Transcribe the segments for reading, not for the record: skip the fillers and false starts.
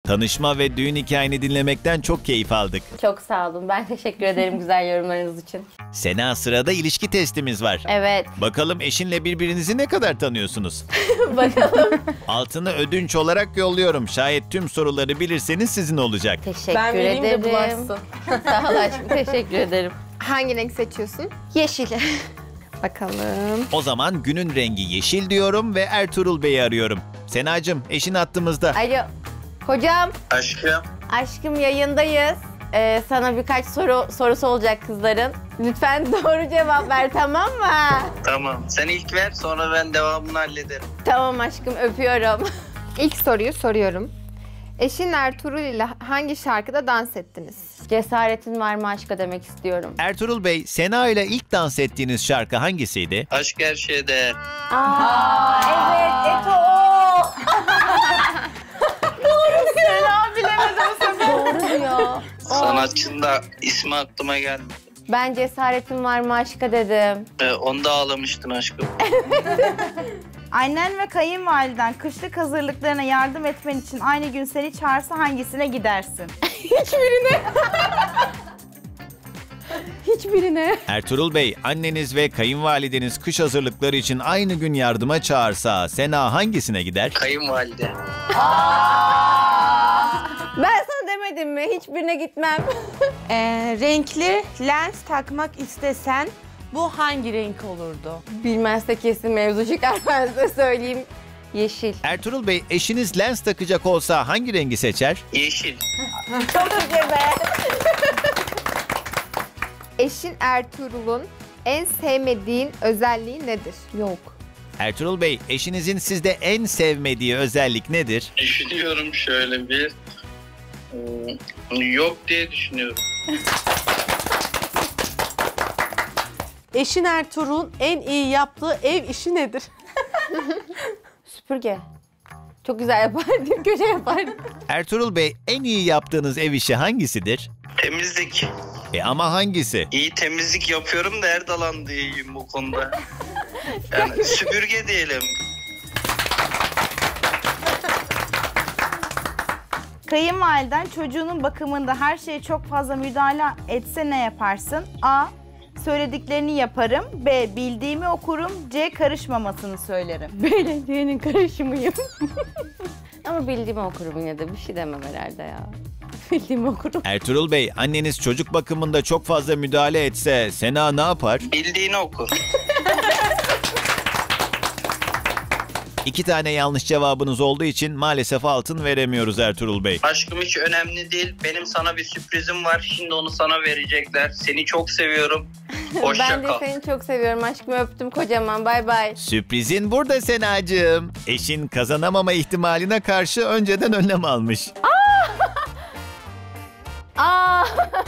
Tanışma ve düğün hikayeni dinlemekten çok keyif aldık. Çok sağ olun. Ben teşekkür ederim güzel yorumlarınız için. Sena, sırada ilişki testimiz var. Evet. Bakalım eşinle birbirinizi ne kadar tanıyorsunuz? Bakalım. Altını ödünç olarak yolluyorum. Şayet tüm soruları bilirseniz sizin olacak. Teşekkür Ben vereyim de ederim. bulaşsın. Sağ ol aşkım. Teşekkür ederim. Hangi renk seçiyorsun? Yeşil. Bakalım. O zaman günün rengi yeşil diyorum ve Ertuğrul Bey'i arıyorum. Senacığım, eşin hattımızda. Alo. Kocam. Aşkım. Aşkım yayındayız. Sana birkaç sorusu olacak kızların. Lütfen doğru cevap ver, tamam mı? Tamam. Sen ilk ver, sonra ben devamını hallederim. Tamam aşkım, öpüyorum. İlk soruyu soruyorum. Eşin Ertuğrul ile hangi şarkıda dans ettiniz? Cesaretin var mı aşka demek istiyorum. Ertuğrul Bey, Sena ile ilk dans ettiğiniz şarkı hangisiydi? Aşk her şeye değer. Evet, Eto o. Doğru diyor. Sena bilemedi bu sefer. Doğru diyor. Sanatçının da ismi aklıma geldi. Ben cesaretin var mı aşka dedim. Onda ağlamıştın aşkım. Annen ve kayınvaliden kışlık hazırlıklarına yardım etmen için aynı gün seni çağırsa hangisine gidersin? Hiçbirine. Hiçbirine. Ertuğrul Bey, anneniz ve kayınvalideniz kış hazırlıkları için aynı gün yardıma çağırsa Sena hangisine gider? Kayınvalide. Ben sana demedim mi? Hiçbirine gitmem. Renkli lens takmak istesen bu hangi renk olurdu? Bilmezse kesin mevzu çıkar, ben size söyleyeyim. Yeşil. Ertuğrul Bey, eşiniz lens takacak olsa hangi rengi seçer? Yeşil. Çok iyi be. Eşin Ertuğrul'un en sevmediğin özelliği nedir? Yok. Ertuğrul Bey, eşinizin sizde en sevmediği özellik nedir? Düşünüyorum şöyle bir. Yok diye düşünüyorum. Eşin Ertuğrul'un en iyi yaptığı ev işi nedir? Süpürge. Çok güzel yapardım, köşe yapardım. Ertuğrul Bey, en iyi yaptığınız ev işi hangisidir? Temizlik. Ama hangisi? İyi temizlik yapıyorum da her alanda iyiyim bu konuda. Yani süpürge diyelim. Kayınvaliden çocuğunun bakımında her şeye çok fazla müdahale etse ne yaparsın? A. Söylediklerini yaparım. B. Bildiğimi okurum. C. Karışmamasını söylerim. Belediyenin karışımıyım. Ama bildiğimi okurum yine de, bir şey demem herhalde ya. Bildiğimi okurum. Ertuğrul Bey, anneniz çocuk bakımında çok fazla müdahale etse Sena ne yapar? Bildiğini oku. 2 tane yanlış cevabınız olduğu için maalesef altın veremiyoruz Ertuğrul Bey. Aşkım hiç önemli değil. Benim sana bir sürprizim var. Şimdi onu sana verecekler. Seni çok seviyorum. Hoşça Ben de kal. seni çok seviyorum aşkım, öptüm kocaman, bay bay. Sürprizin burada Senacığım. Eşin kazanamama ihtimaline karşı önceden önlem almış. Aa!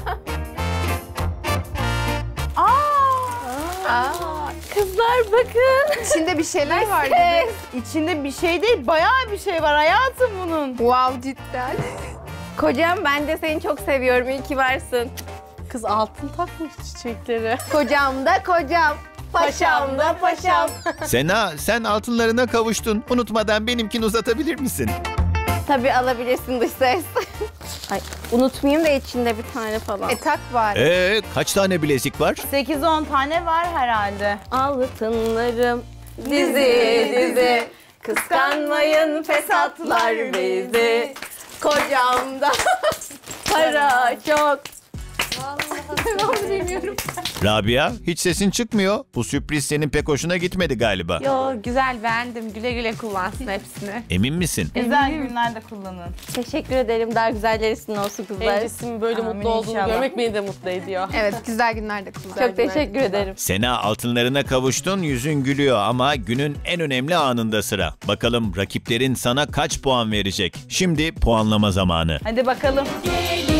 Kızlar bakın. İçinde bir şeyler var gibi. İçinde bir şey değil, bayağı bir şey var hayatım bunun. Wow, cidden. Kocam, ben de seni çok seviyorum, iyi ki varsın. Kız altın takmış çiçekleri. Kocam da kocam. Paşam da paşam. Sena, sen altınlarına kavuştun. Unutmadan benimkini uzatabilir misin? Tabii alabilirsin dış ses. Ay, unutmayayım da içinde bir tane falan. Tak var. Kaç tane bilezik var? 8-10 tane var herhalde. Altınlarım dizi dizi. Kıskanmayın fesatlar bizi. Kocam da para çok. Vallahi bilmiyorum. Rabia, hiç sesin çıkmıyor. Bu sürpriz senin pek hoşuna gitmedi galiba. Yo, güzel, beğendim. Güle güle kullansın hepsini. Emin misin? Güzel günlerde kullanın. Teşekkür ederim. Daha güzelleri sizin olsun kızlar. Evlisimin böyle Amin mutlu olduğunu inşallah. görmek beni de mutlu ediyor. Evet, güzel günlerde kullan. Çok teşekkür ederim. Sena, altınlarına kavuştun, yüzün gülüyor ama günün en önemli anında sıra. Bakalım rakiplerin sana kaç puan verecek? Şimdi puanlama zamanı. Hadi bakalım.